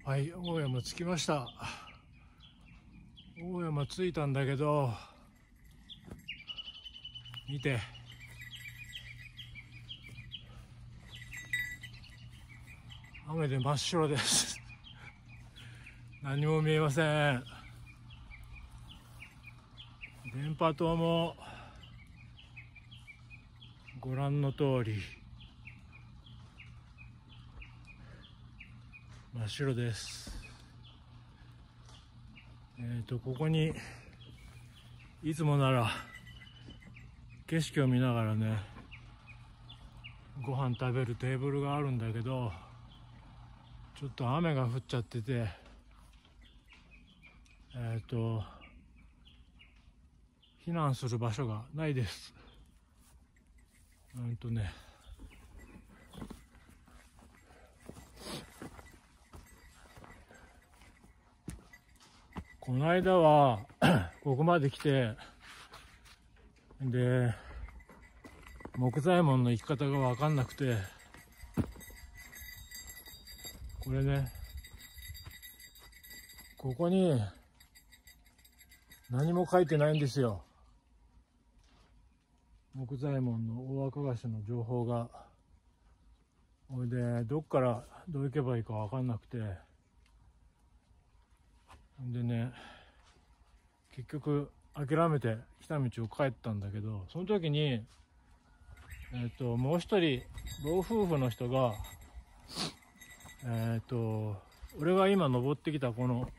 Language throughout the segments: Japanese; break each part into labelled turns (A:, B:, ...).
A: はい、大山着きました。大山着いたんだけど、見て、雨で真っ白です。何も見えません。電波塔もご覧の通り真っ白です。ここにいつもなら景色を見ながらね、ご飯食べるテーブルがあるんだけど、ちょっと雨が降っちゃってて、避難する場所がないです。この間はここまで来て、で木材門の行き方が分かんなくて、これね、ここに何も書いてないんですよ。木材門の大若菓子の情報が。ほいでどっからどう行けばいいか分かんなくて、でね、結局諦めて来た道を帰ったんだけど、その時にもう一人老夫婦の人が俺が今登ってきたこの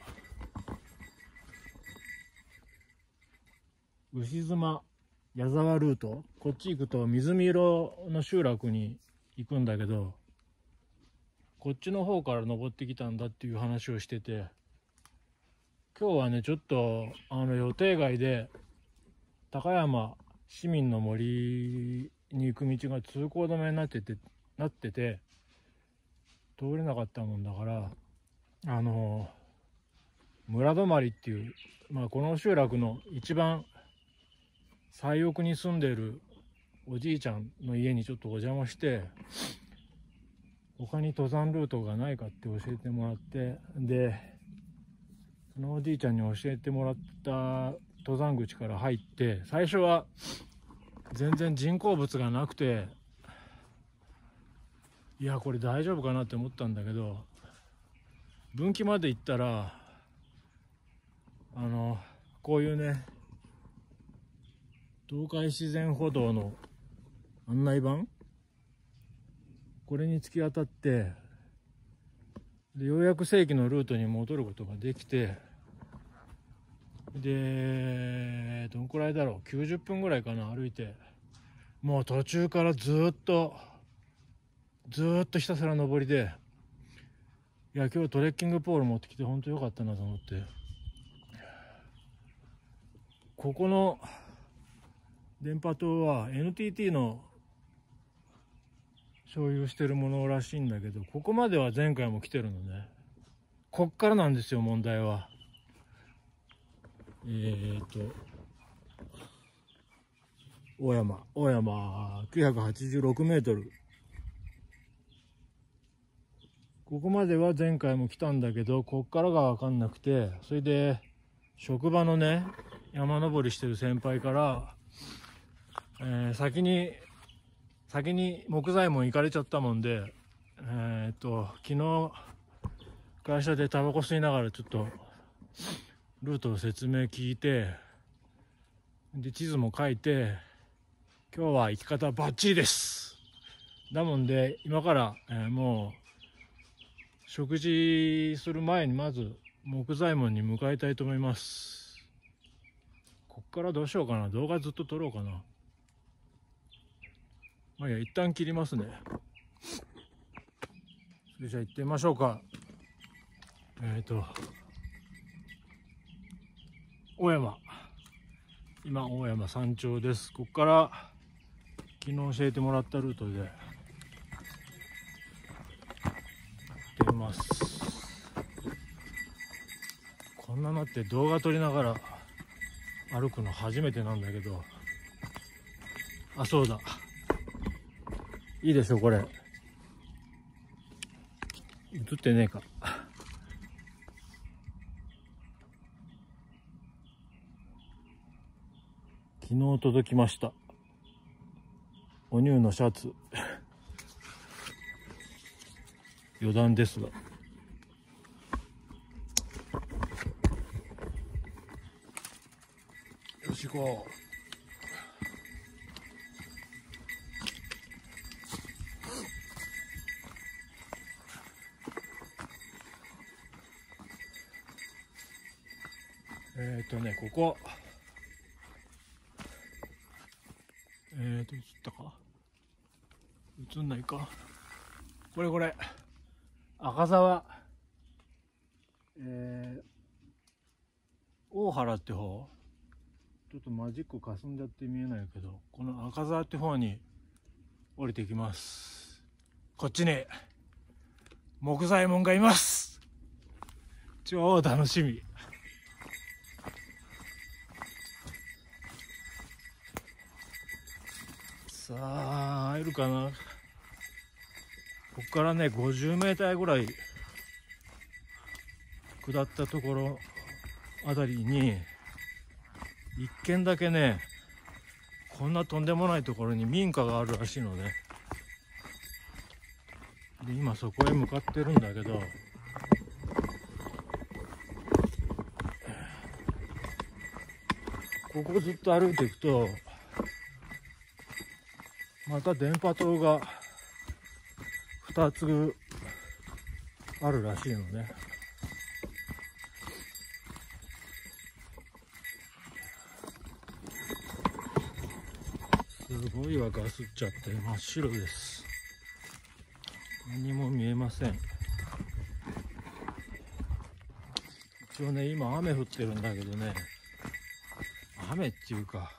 A: 牛妻矢沢ルート、こっち行くと水見色の集落に行くんだけど、こっちの方から登ってきたんだっていう話をしてて、今日はねちょっと予定外で高山市民の森に行く道が通行止めになってて通れなかったもんだから、村泊っていう、この集落の一番最奥に住んでるおじいちゃんの家にちょっとお邪魔して、他に登山ルートがないかって教えてもらって、でそのおじいちゃんに教えてもらった登山口から入って、最初は全然人工物がなくて、いやこれ大丈夫かなって思ったんだけど、分岐まで行ったらこういうね、東海自然歩道の案内板、これに突き当たって、でようやく正規のルートに戻ることができて、でどのくらいだろう、90分ぐらいかな、歩いて。もう途中からずっとひたすら登りで、いや今日トレッキングポール持ってきて本当良かったなと思って。ここの電波塔は NTT の所有してるものらしいんだけど、ここまでは前回も来てるのね。こっからなんですよ、問題は。大山986メートル。ここまでは前回も来たんだけど、こっからが分かんなくて、それで職場のね、山登りしてる先輩から、先に木材門行かれちゃったもんで、昨日会社でタバコ吸いながらちょっとルートの説明聞いて、で地図も書いて、今日は行き方バッチリです。だもんで今から、もう食事する前にまず木材門に向かいたいと思います。こっからどうしようかな、動画ずっと撮ろうかな。いや、一旦切りますね。それじゃあ行ってみましょうか。大山、今大山山頂です。ここから昨日教えてもらったルートで行ってみます。こんなのって動画撮りながら歩くの初めてなんだけど、あ、そうだ、いいでしょこれ。映ってねえか。 日届きました。おニューのシャツ余談ですが、よし行こう。ここ映ったか、映んないか。これ赤沢、大原って方、ちょっとマジックかすんじゃって見えないけど、この赤沢って方に降りてきます。こっちに木左衛門がいます。超楽しみ。さあ会えるかな。ここからね50メーターぐらい下ったところあたりに一軒だけね、こんなとんでもないところに民家があるらしいのね。で今そこへ向かってるんだけど、ここずっと歩いていくとまた電波塔が2つあるらしいのね。すごいわ、ガスっちゃって真っ白です。何も見えません。一応ね今雨降ってるんだけどね、雨っていうか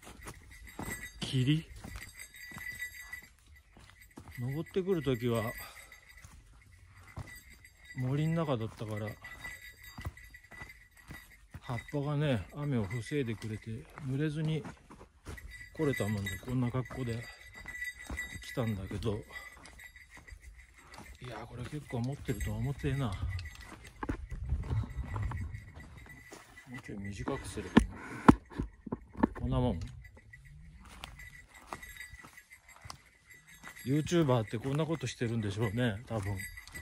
A: 霧、登ってくるときは森の中だったから葉っぱがね雨を防いでくれて濡れずに来れたもんで、こんな格好で来たんだけど、いやこれ結構持ってるとは思ってえな。もうちょい短くすればいいの。こんなもん。YouTuber ってこんなことしてるんでしょうね、多分。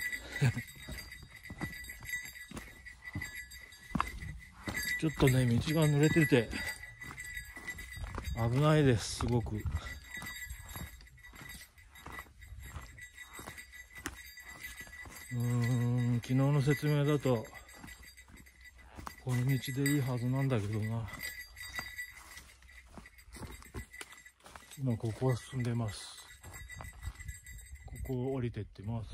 A: ちょっとね、道が濡れてて危ないです、すごく。昨日の説明だとこの道でいいはずなんだけどな。今ここを進んでます。ここを降りてってます。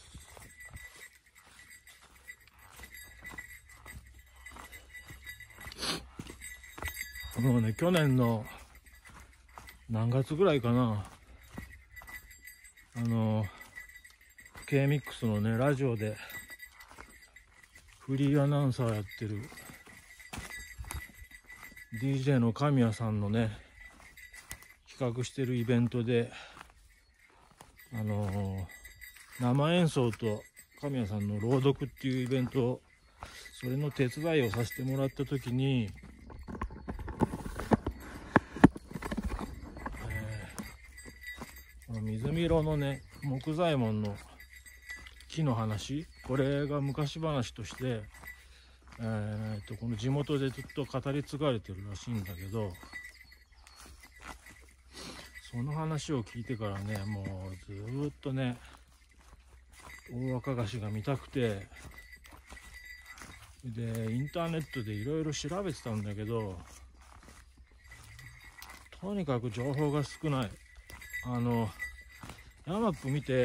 A: もうね、去年の何月ぐらいかな、K-MIX のねラジオでフリーアナウンサーやってる DJ の神谷さんのね企画してるイベントで生演奏と神谷さんの朗読っていうイベントを、それの手伝いをさせてもらった時に、この水見色のね木左衛門の木の話、これが昔話として、この地元でずっと語り継がれてるらしいんだけど、その話を聞いてからね、もうずーっとね大若菓子が見たくて、でインターネットでいろいろ調べてたんだけど、とにかく情報が少ない。ヤマップ見て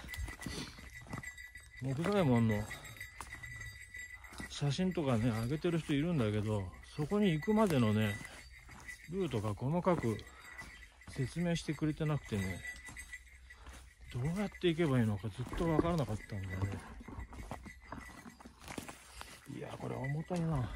A: 木左衛門の写真とかね上げてる人いるんだけど、そこに行くまでのねルートが細かく説明してくれてなくてね、どうやって行けばいいのかずっと分からなかったんだよね。いやこれ重たいな。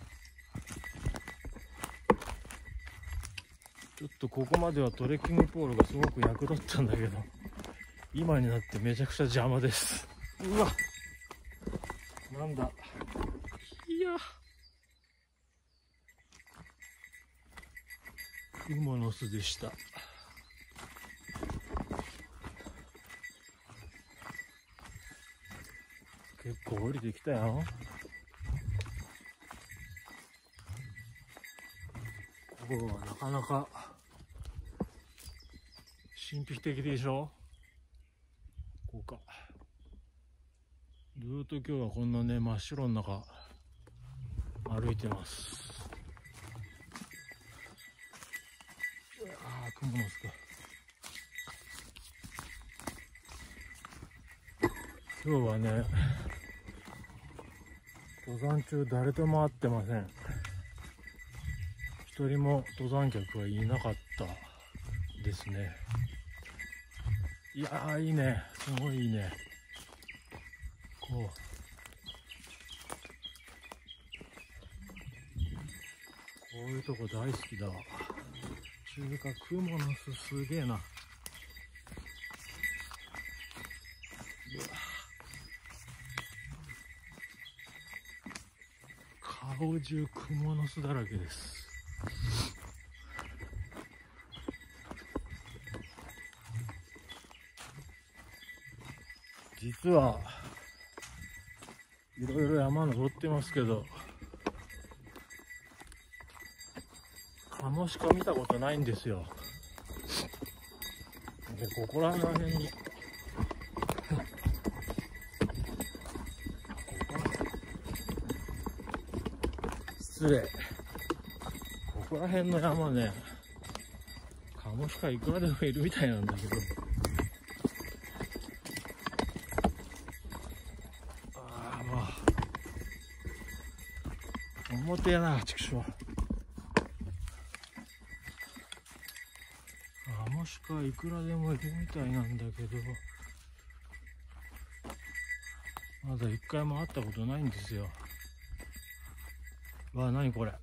A: ちょっとここまではトレッキングポールがすごく役立ったんだけど、今になってめちゃくちゃ邪魔です。うわなんだ、いクモの巣でした。結構降りてきたよ。ここはなかなか神秘的でしょ。こうか。ずっと今日はこんなね、真っ白の中歩いてます。ああ、雲の巣か。今日はね、登山中誰とも会ってません。一人も登山客はいなかったですね。いやー、いいね、すごいいいね。こういうとこ大好きだわ。中華雲の巣すげえな。顔中雲の巣だらけです。実はいろいろ山登ってますけど、カモシカ見たことないんですよ。で、ここら辺に失礼。ここら辺の山ね、カモシカいくらでもいるみたいなんだけど、表やな、畜生。カモシカいくらでもいるみたいなんだけど、まだ一回も会ったことないんですよ。わあ、何これ。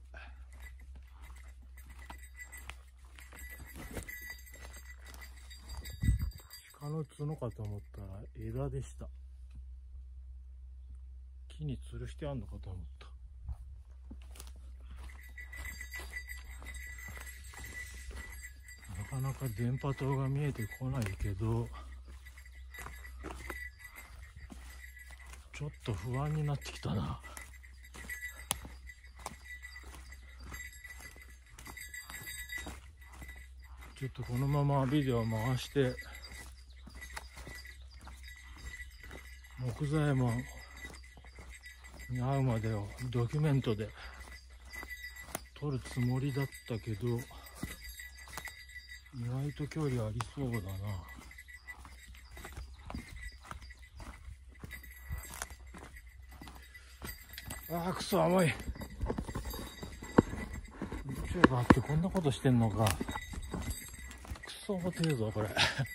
A: 鹿の角かと思ったら枝でした。木に吊るしてあんのかと思った。なかなか電波塔が見えてこないけど、ちょっと不安になってきたな。ちょっとこのままビデオ回して木材もに会うまでをドキュメントで撮るつもりだったけど、意外と距離ありそうだな。あー、くそ甘い。YouTuberってこんなことしてんのか。くそ重てえぞこれ。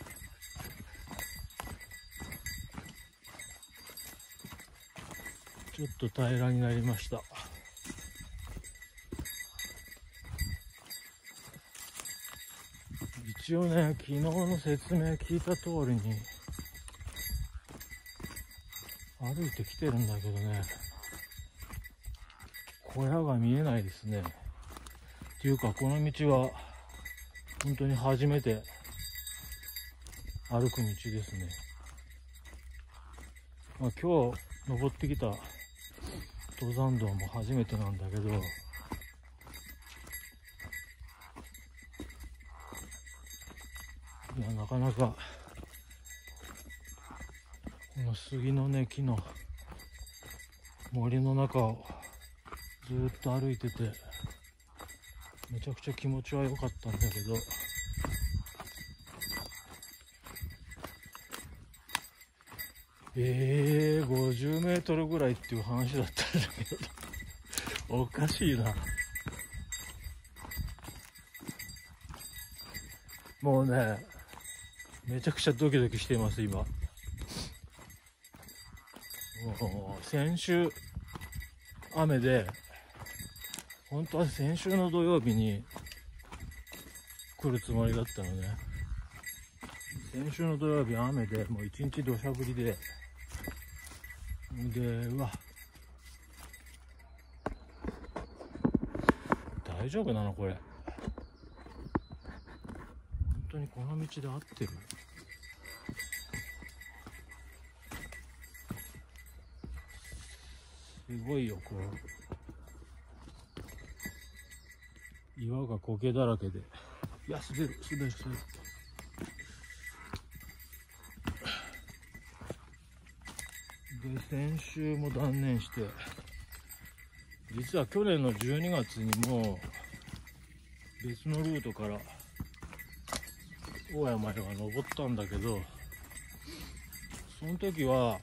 A: ちょっと平らになりました。一応ね、昨日の説明聞いた通りに歩いてきてるんだけどね、小屋が見えないですね。っていうか、この道は本当に初めて歩く道ですね。まあ、今日登ってきた登山道も初めてなんだけど、いや、なかなかこの杉のね、木の森の中をずっと歩いてて、めちゃくちゃ気持ちは良かったんだけど、50メートルぐらいっていう話だったんだけど、おかしいな。もうね、めちゃくちゃドキドキしています、今。もう先週、雨で、本当は先週の土曜日に来るつもりだったのね。先週の土曜日雨で、もう一日土砂降りで、うわ、大丈夫なのこれ。 当にこの道で合ってる？すごいよ、こう岩が苔だらけで、いや滑る。で先週も断念して、実は去年の12月にも別のルートから大山へは登ったんだけど、その時は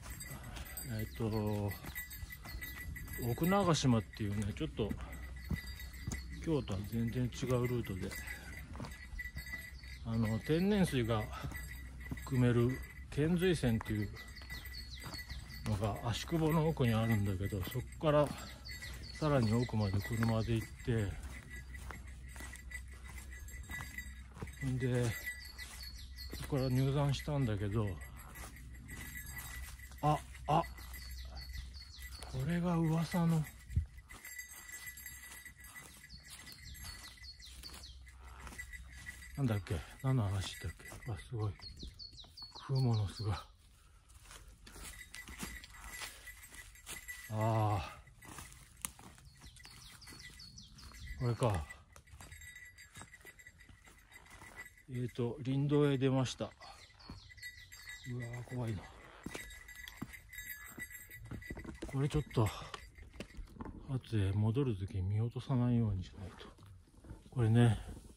A: 奥長島っていうね、ちょっと京都は全然違うルートで、天然水が汲める遣水泉っていうのが芦窪の奥にあるんだけど、そこからさらに奥まで車で行って、んでそこから入山したんだけど、これが噂のなんだっけ、何の話だっけ。すごい食うものすが、これか。林道へ出ました。うわー、怖いな。これちょっと後で戻るときに見落とさないようにしないと。これね、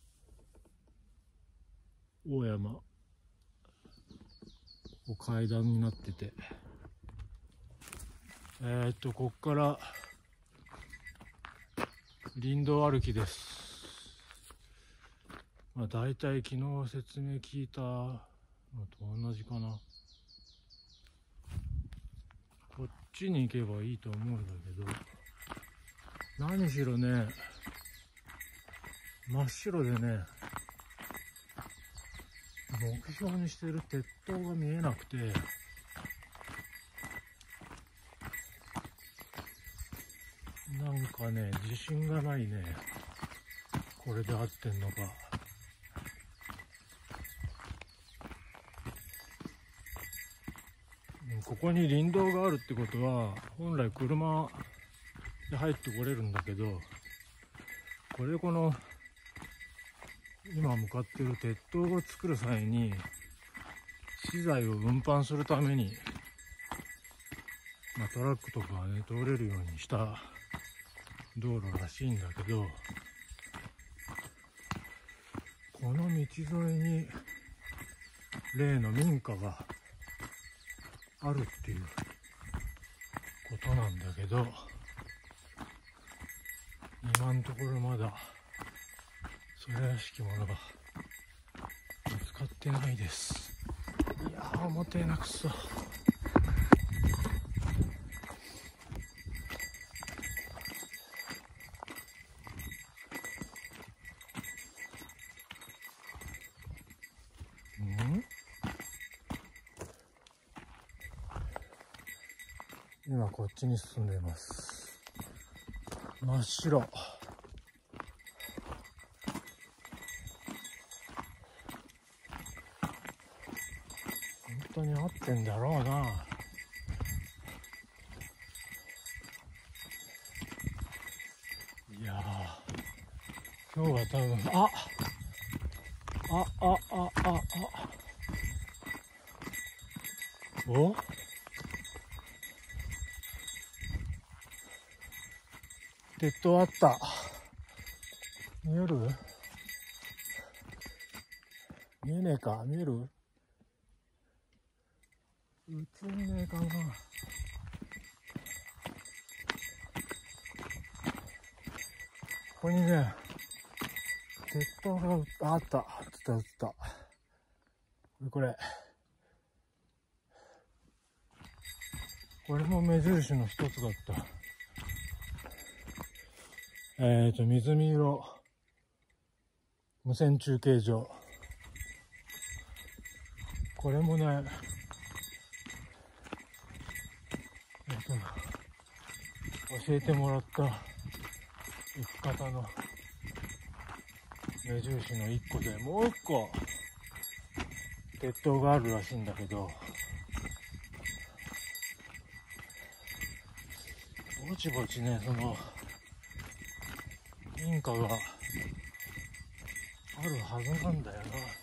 A: 大山階段になってて、こっから林道歩きです。だいたい昨日説明聞いたのと同じかな。こっちに行けばいいと思うんだけど、何しろね、真っ白でね、目標にしてる鉄塔が見えなくて、なんかね、自信がないね。これで合ってんのか。ここに林道があるってことは、本来車で入ってこれるんだけど、これこの今向かってる鉄塔を作る際に資材を運搬するために、トラックとかがね通れるようにした道路らしいんだけど、この道沿いに例の民家があるっていうことなんだけど、今のところまだそれらしきものが見つかってないです。いやー、重てえなくそ。今こっちに進んでいます。真っ白。本当に合ってんだろうな。いやー、今日は多分お、鉄塔あった。見える？見えねえか？見える？映んねえかな。ここにね、鉄塔があった。映った。これも目印の一つだった。水見色無線中継所。これもね、教えてもらった行き方の目印の一個で、もう一個血統があるらしいんだけど、ぼちぼちね、その民家があるはずなんだよ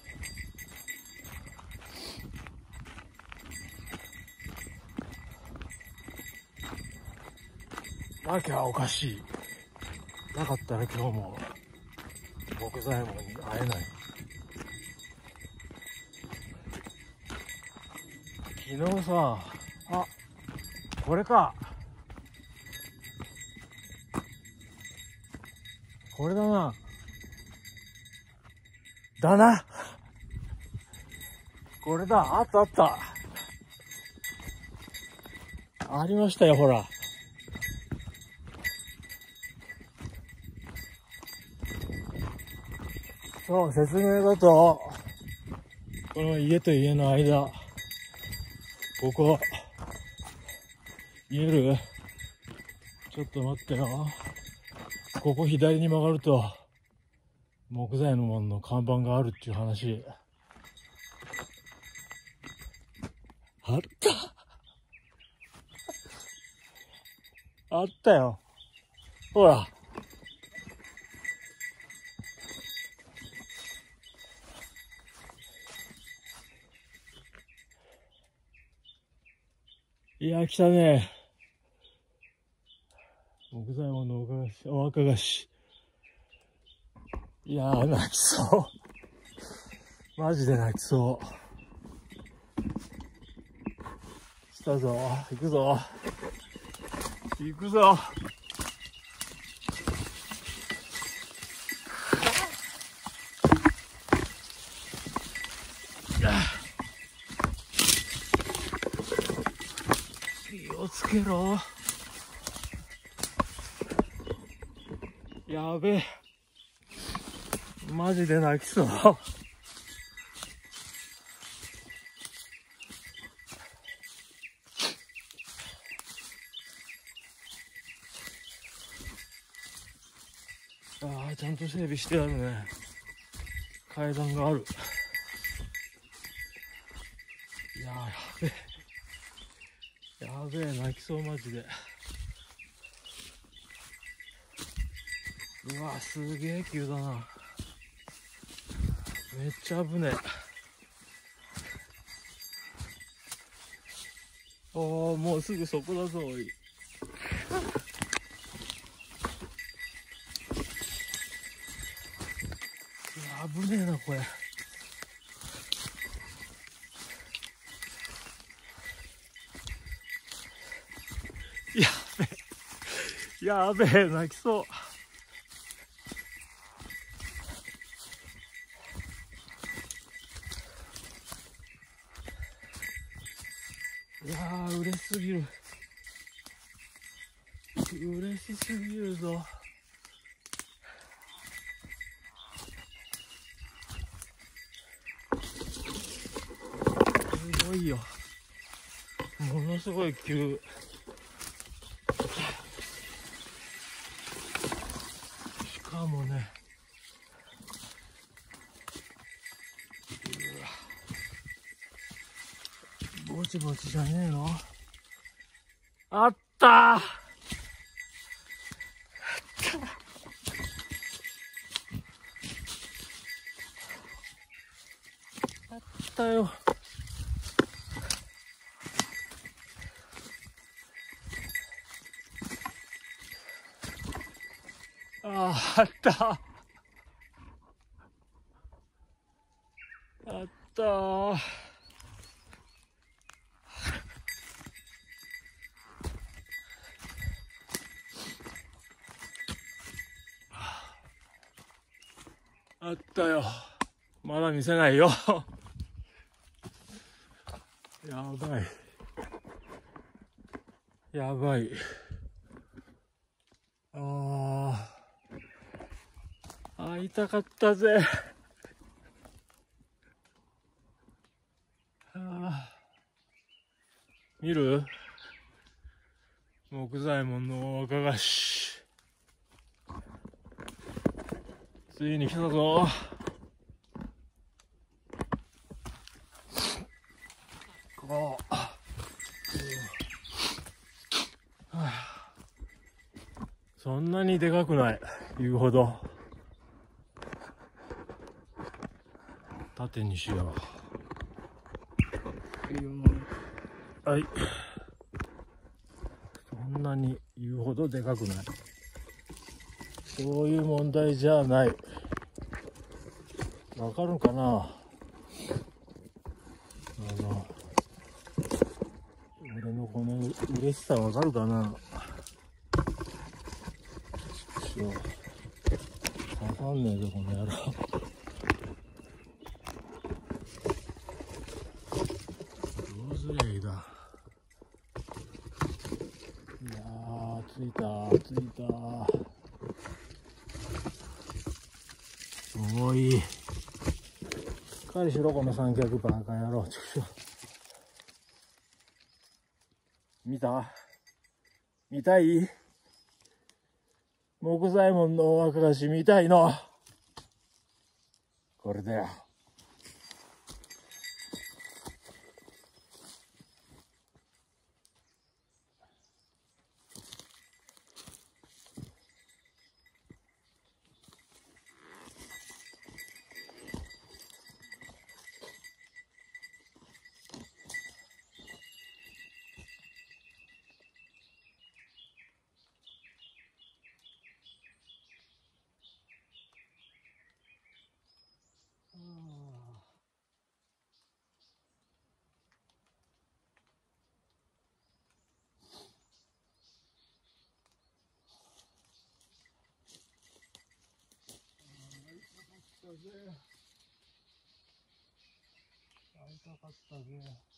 A: な。なきゃおかしい。なかったら今日も木材門に会えない。昨日さ、あ、これか。これだな。だな。これだ。あったあった。ありましたよ、ほら。そう、説明だと、この家と家の間、ここ、見える？ちょっと待ってよ。ここ左に曲がると、木材の門の看板があるっていう話。あったあったよ。ほら。いや、来たね。木材門のお若菓子。いやー、泣きそう。マジで泣きそう。来たぞ。行くぞ。行くぞ。気をつけろ。やべえ。マジで泣きそう。ああ、ちゃんと整備してあるね。階段がある。いやー、やべえ、泣きそう、マジで。うわ、すげえ急だな。めっちゃ危ねえ。おー、もうすぐそこだぞ、おい。危ねえな、これ。やべえ、泣きそう。いやー、嬉しすぎる。嬉しすぎるぞ。すごいよ。ものすごい急。しかもね、ぼちぼちじゃねえの？あったー！あったよ。あった。あったー。あったよ。まだ見せないよ。やばい。やばい。会いたかったぜ。見る？木材門の若菓子。ついに来たぞ。 もう、そんなにでかくない、言うほど。縦にしよう。はい。そんなに言うほどでかくない。そういう問題じゃない。わかるかな？俺のこの嬉しさわかるかな？わかんねえぞ、この野郎。どうすりゃいいだ。いやー、着いた。おい。しっかりしろ、この三脚、バカ野郎。見たい？木左衛門の若菓子見たいの？これだよ。会いたかったぜ。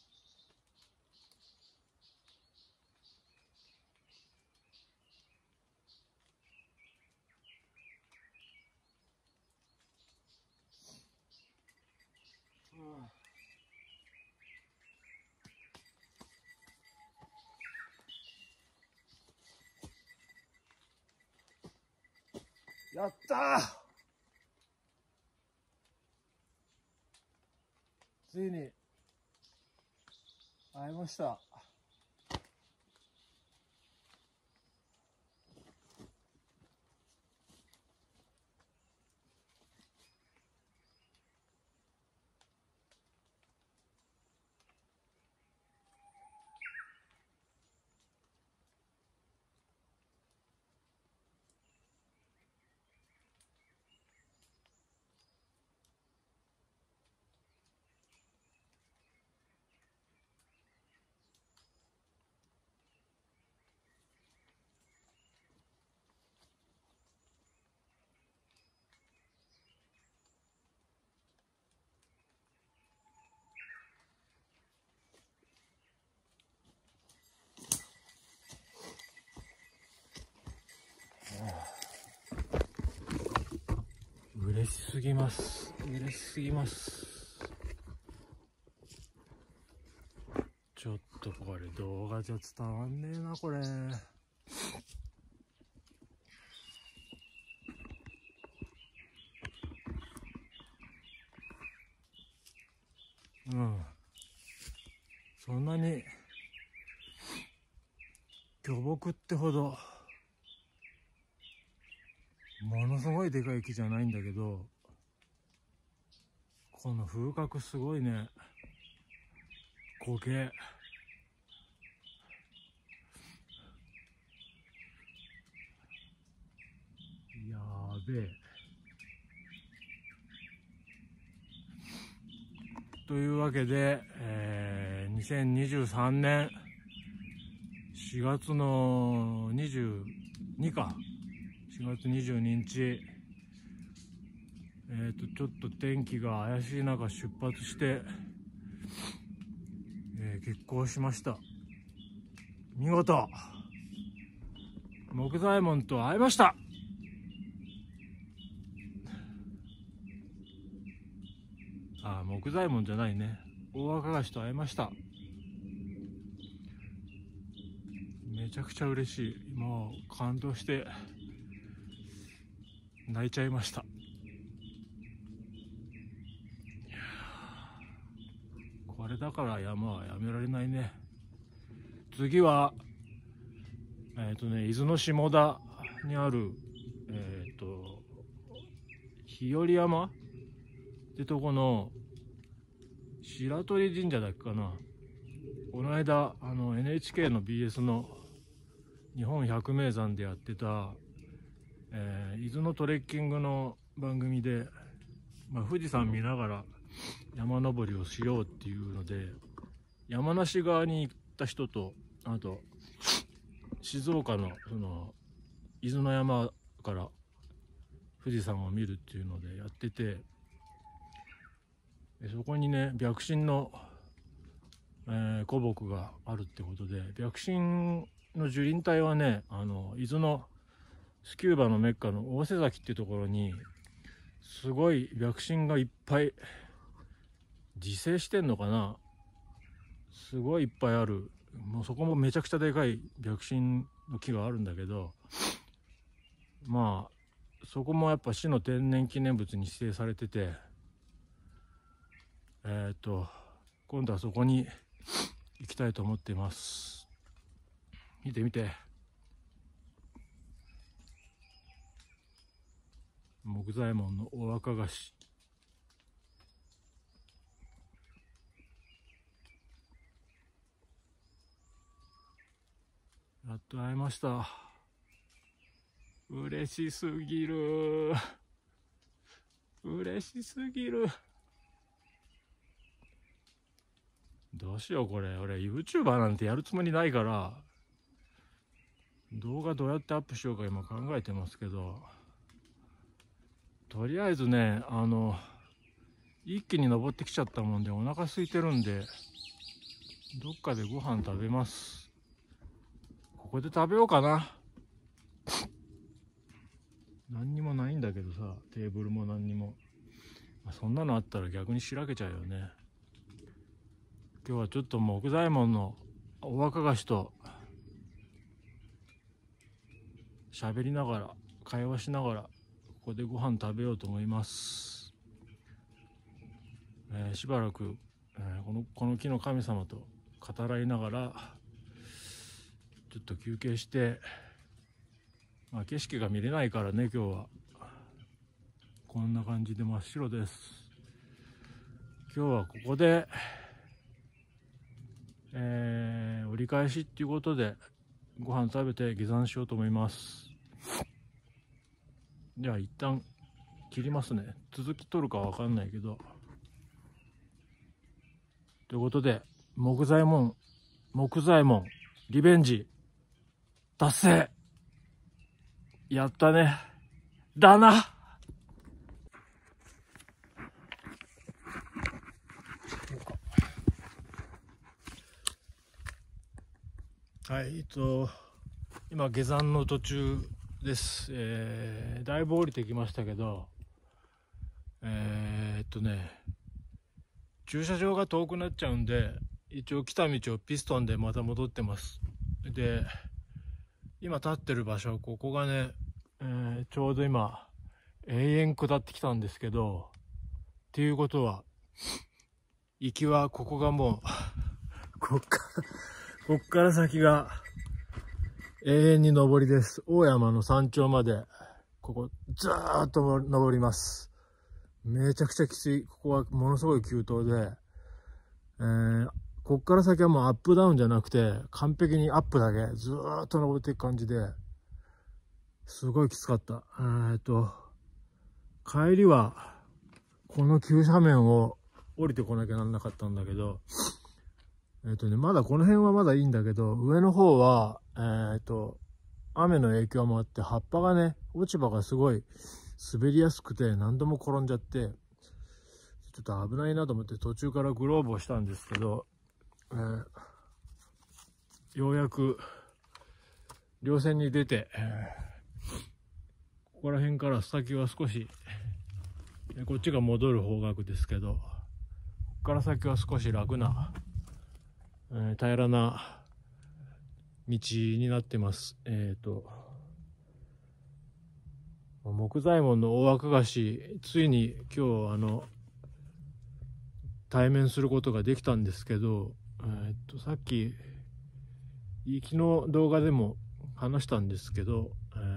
A: やったー！ついに会えました。嬉しすぎます。ちょっとこれ動画じゃ伝わんねえな、これ。うん。そんなに巨木ってほどものすごいでかい木じゃないんだけど、この風格すごいね。苔。やーべえ。というわけで、2023年4月の22か。4月22日。ちょっと天気が怪しい中出発して、決行しました。見事木左衛門と会いました。木左衛門じゃないね、大若菓子と会いました。めちゃくちゃ嬉しい。もう感動して泣いちゃいました。こあれだから山はやめられないね。次は伊豆の下田にある日和山ってとこの白鳥神社だっけかな。この間NHK の BS の日本百名山でやってた、伊豆のトレッキングの番組で、富士山見ながら山登りをしようっていうので、山梨側に行った人と、あと静岡のその伊豆の山から富士山を見るっていうのでやってて、そこにね白神の、古木があるってことで、白神の樹林帯はね伊豆のスキューバのメッカの大瀬崎っていうところにすごい白神がいっぱい自生してんのかな、すごいいっぱいある。もうそこもめちゃくちゃでかい白神の木があるんだけど、そこもやっぱ市の天然記念物に指定されてて、今度はそこに行きたいと思っています。見て見て、木左衛門の大若菓子。やっと会えました。嬉しすぎる。嬉しすぎる。どうしようこれ。俺 YouTuber なんてやるつもりないから、動画どうやってアップしようか今考えてますけど、とりあえずね一気に登ってきちゃったもんでお腹空いてるんで、どっかでご飯食べます。ここで食べようかな。何にもないんだけどさ、テーブルも何にも。そんなのあったら逆にしらけちゃうよね。今日はちょっと木左衛門のお若菓子と喋りながら、会話しながらここでご飯食べようと思います。しばらく、この木の神様と語らいながらちょっと休憩して、景色が見れないからね、今日はこんな感じで真っ白です。今日はここで、折り返しっていうことでご飯食べて下山しようと思います。じゃあ一旦切りますね。続き取るかわかんないけど。ということで木左衛門リベンジ達成。やったね。だな。はい、今下山の途中です。だいぶ降りてきましたけど、駐車場が遠くなっちゃうんで、一応来た道をピストンでまた戻ってます。で、今立ってる場所、ここがね、ちょうど今永遠下ってきたんですけど、っていうことは行きはここがもうこっから先が永遠に上りです。大山の山頂までここずーっと登ります。めちゃくちゃきつい。ここはものすごい急登で、こっから先はもうアップダウンじゃなくて完璧にアップだけずーっと登っていく感じで、すごいきつかった。帰りはこの急斜面を降りてこなきゃなんなかったんだけど、まだこの辺はまだいいんだけど、上の方は雨の影響もあって葉っぱがね、落ち葉がすごい滑りやすくて何度も転んじゃって、ちょっと危ないなと思って途中からグローブをしたんですけど、ようやく稜線に出て、ここら辺から先は少し、こっちが戻る方角ですけど、ここから先は少し楽な、平らな道になってます。木左衛門の大若菓子、ついに今日対面することができたんですけど、さっき昨日動画でも話したんですけど、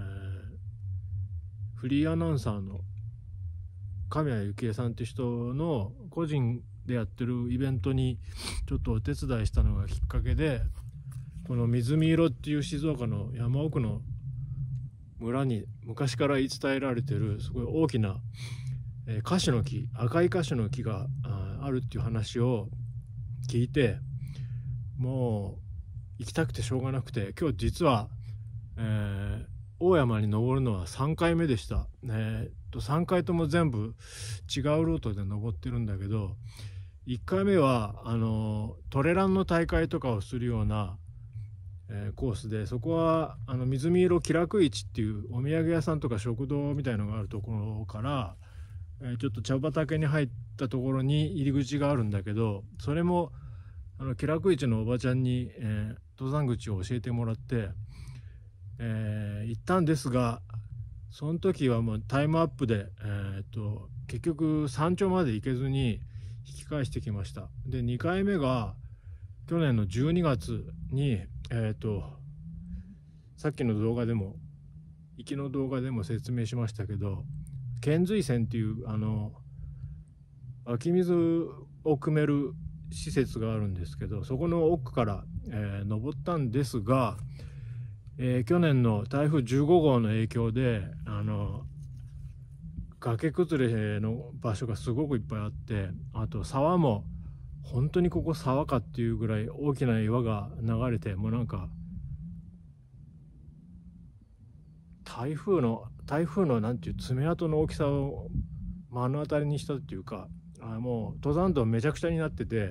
A: フリーアナウンサーの神谷幸恵さんって人の個人でやってるイベントにちょっとお手伝いしたのがきっかけで、この水見色っていう静岡の山奥の村に昔から言い伝えられてるすごい大きなカシの木、赤いカシの木があるっていう話を聞いて、もう行きたくてしょうがなくて、今日実は、大山に登るのは3回目でした。3回とも全部違うルートで登ってるんだけど、1回目はトレランの大会とかをするような、コースで、そこは水見色気楽市っていうお土産屋さんとか食堂みたいのがあるところから、ちょっと茶畑に入ったところに入り口があるんだけど、それも気楽市のおばちゃんに、登山口を教えてもらって、行ったんですが、その時はもうタイムアップで、結局山頂まで行けずに引き返してきました。で2回目が去年の12月に、さっきの動画でも行きの動画でも説明しましたけど、遣隋船っていう湧き水を汲める施設があるんですけど、そこの奥から、登ったんですが、去年の台風15号の影響で崖崩れの場所がすごくいっぱいあって、あと沢も本当にここ沢かっていうぐらい大きな岩が流れて、もうなんか台風のなんていう爪痕の大きさを目の当たりにしたっていうか、もう登山道めちゃくちゃになってて、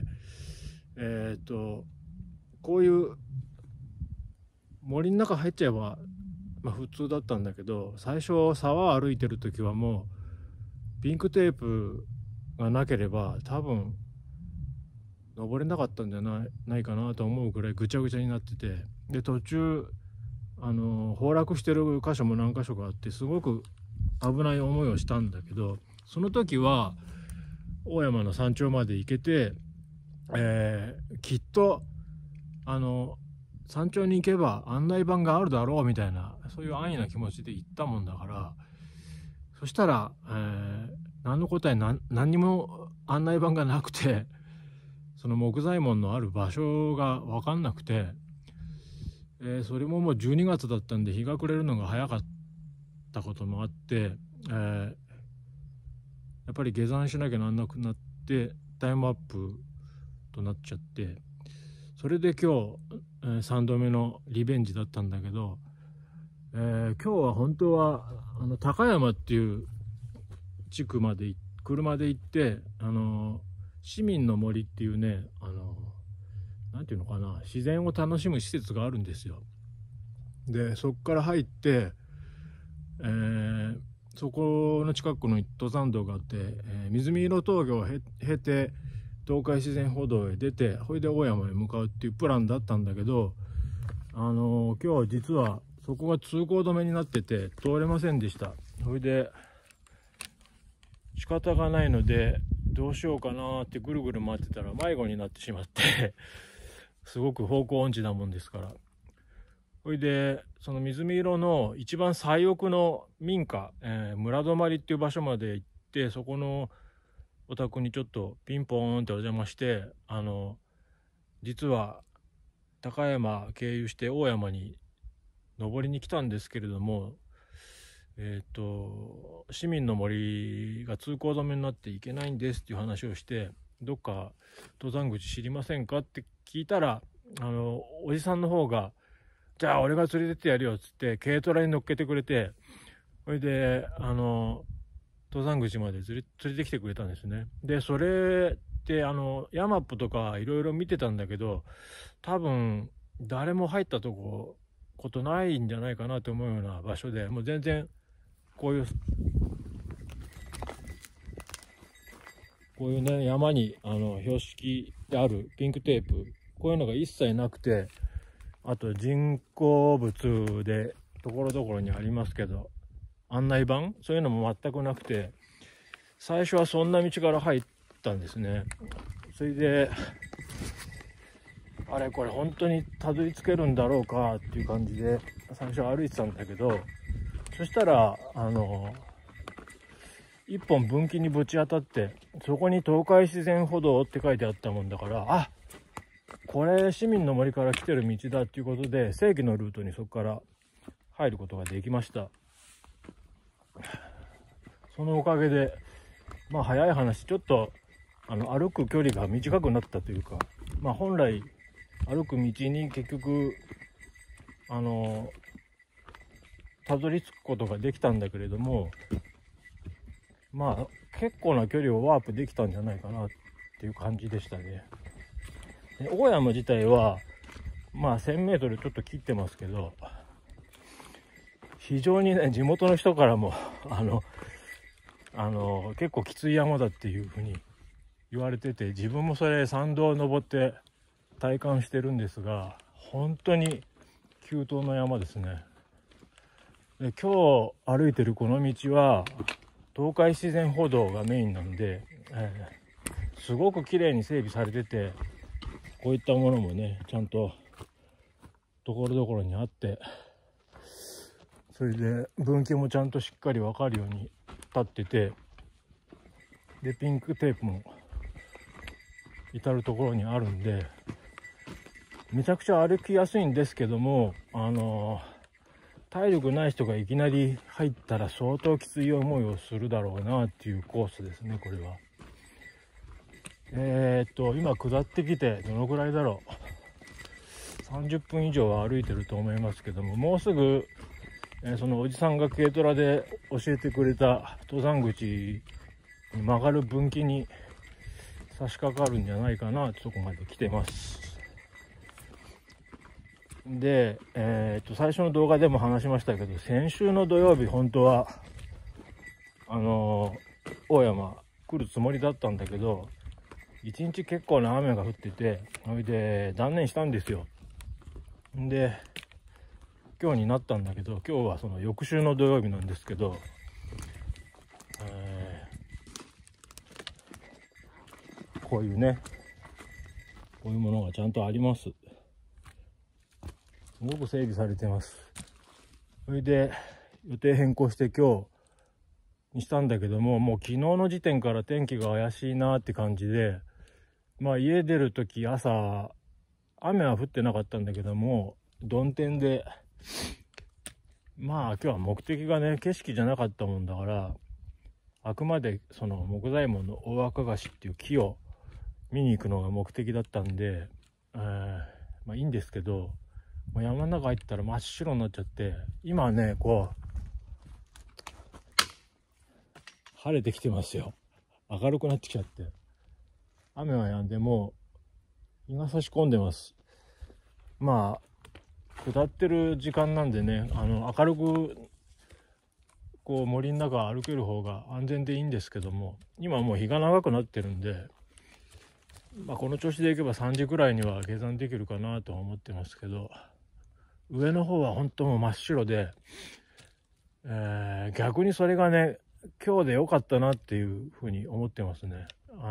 A: こういう森の中入っちゃえば、普通だったんだけど、最初沢を歩いてる時はもうピンクテープがなければ多分登れなかったんじゃないかなと思うくらいぐちゃぐちゃになってて、で途中崩落してる箇所も何箇所かあって、すごく危ない思いをしたんだけど、その時は大山の山頂まで行けて、きっと山頂に行けば案内板があるだろうみたいな、そういう安易な気持ちで行ったもんだから、そしたら、何の答え何にも案内板がなくて、その木材門のある場所が分かんなくて、それももう12月だったんで日が暮れるのが早かったこともあって、やっぱり下山しなきゃなんなくなってタイムアップとなっちゃって、それで今日、3度目のリベンジだったんだけど、今日は本当は高山っていう地区まで車で行って、市民の森っていうね、なんていうのかな、自然を楽しむ施設があるんですよ。でそこから入って、そこの近くの登山道があって、水見色峠を経て東海自然歩道へ出て、それで大山へ向かうっていうプランだったんだけど、今日実はそこが通行止めになってて通れませんでした。それで仕方がないのでどうしようかなってぐるぐる回ってたら迷子になってしまってすごく方向音痴なもんですから、それでその水見色の一番最奥の民家、村泊っていう場所まで行って、そこのお宅にちょっとピンポーンってお邪魔して、実は高山経由して大山に登りに来たんですけれども、市民の森が通行止めになっていけないんですっていう話をして、どっか登山口知りませんかって聞いたら、おじさんの方がじゃあ俺が連れてってやるよっつって軽トラに乗っけてくれて、それで登山口まで連れてきてくれたんですね。でそれってヤマップとかいろいろ見てたんだけど、多分誰も入ったことないんじゃないかなと思うような場所で、もう全然こういうね、山に標識であるピンクテープ、こういうのが一切なくて、あと人工物でところどころにありますけど案内板、そういうのも全くなくて、最初はそんな道から入っったんですね。それであれこれ本当にたどり着けるんだろうかっていう感じで最初歩いてたんだけど、そしたら一本分岐にぶち当たって、そこに東海自然歩道って書いてあったもんだから、あ、これ市民の森から来てる道だっていうことで正規のルートにそこから入ることができました。そのおかげでまあ早い話ちょっと歩く距離が短くなったというか、まあ本来歩く道に結局たどり着くことができたんだけれども、まあ結構な距離をワープできたんじゃないかなっていう感じでしたね。で大山自体はまあ 1000m ちょっと切ってますけど、非常にね地元の人からも結構きつい山だっていうふうに言われてて、自分もそれ山道を登って体感してるんですが、本当に急登の山ですね。で今日歩いてるこの道は東海自然歩道がメインなんで、すごく綺麗に整備されてて、こういったものもねちゃんとところどころにあって、それで分岐もちゃんとしっかり分かるように立ってて、でピンクテープも至る所にあるんで、めちゃくちゃ歩きやすいんですけども、体力ない人がいきなり入ったら相当きつい思いをするだろうなっていうコースですね、これは。今下ってきてどのくらいだろう、30分以上は歩いてると思いますけども、もうすぐ、そのおじさんが軽トラで教えてくれた登山口に曲がる分岐に差し掛かるんじゃないかなってとこまで来てます。で、最初の動画でも話しましたけど、先週の土曜日本当は大山来るつもりだったんだけど、一日結構な雨が降ってて、それで断念したんですよ。で今日になったんだけど、今日はその翌週の土曜日なんですけど、こういうね、こういうものがちゃんとあります。すごく整備されてます。それで予定変更して今日にしたんだけども、もう昨日の時点から天気が怪しいなって感じで、まあ家出る時朝雨は降ってなかったんだけども、曇天で、まあ今日は目的がね景色じゃなかったもんだから、あくまでその木材門の大若菓子っていう木を見に行くのが目的だったんで、まあいいんですけど、もう山の中入ったら真っ白になっちゃって、今はねこう晴れてきてますよ。明るくなってきちゃって、雨は止んでもう日が差し込んでます。まあ下ってる時間なんでね、明るくこう森の中歩ける方が安全でいいんですけども、今もう日が長くなってるんで、まあ、この調子でいけば3時くらいには下山できるかなとは思ってますけど、上の方は本当もう真っ白で、逆にそれがね今日で良かったなっていうふうに思ってますね。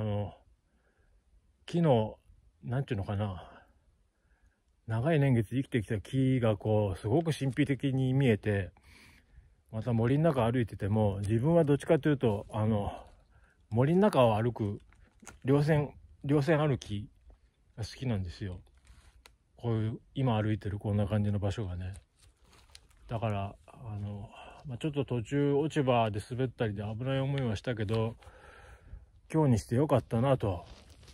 A: 木のなんていうのかな、長い年月生きてきた木がこうすごく神秘的に見えて、また森の中歩いてても自分はどっちかというと森の中を歩く稜線歩きが好きなんですよ。こういう今歩いてるこんな感じの場所がね。だからちょっと途中落ち葉で滑ったりで危ない思いはしたけど、今日にしてよかったなと、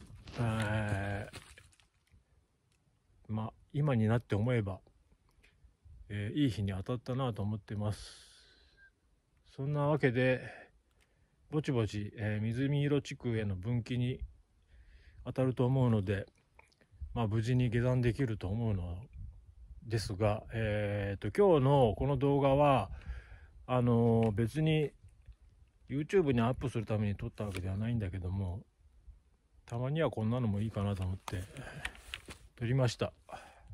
A: まあ今になって思えば、いい日に当たったなと思ってます。そんなわけでぼちぼち、水見色地区への分岐に当たると思うので、まあ無事に下山できると思うのですが、今日のこの動画は別に YouTube にアップするために撮ったわけではないんだけども、たまにはこんなのもいいかなと思って撮りました。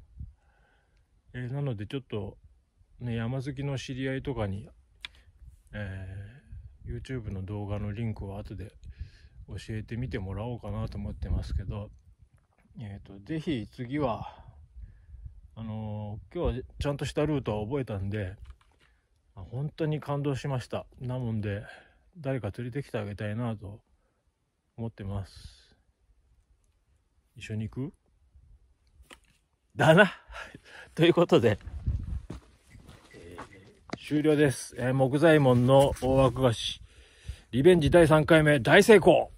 A: なのでちょっとね、山好きの知り合いとかに、YouTube の動画のリンクを後で教えてみてもらおうかなと思ってますけど、ぜひ次は今日はちゃんとしたルートは覚えたんで、本当に感動しました。なもんで誰か連れてきてあげたいなと思ってます。一緒に行く？だなということで、終了です。木材門の大枠菓子リベンジ第3回目大成功。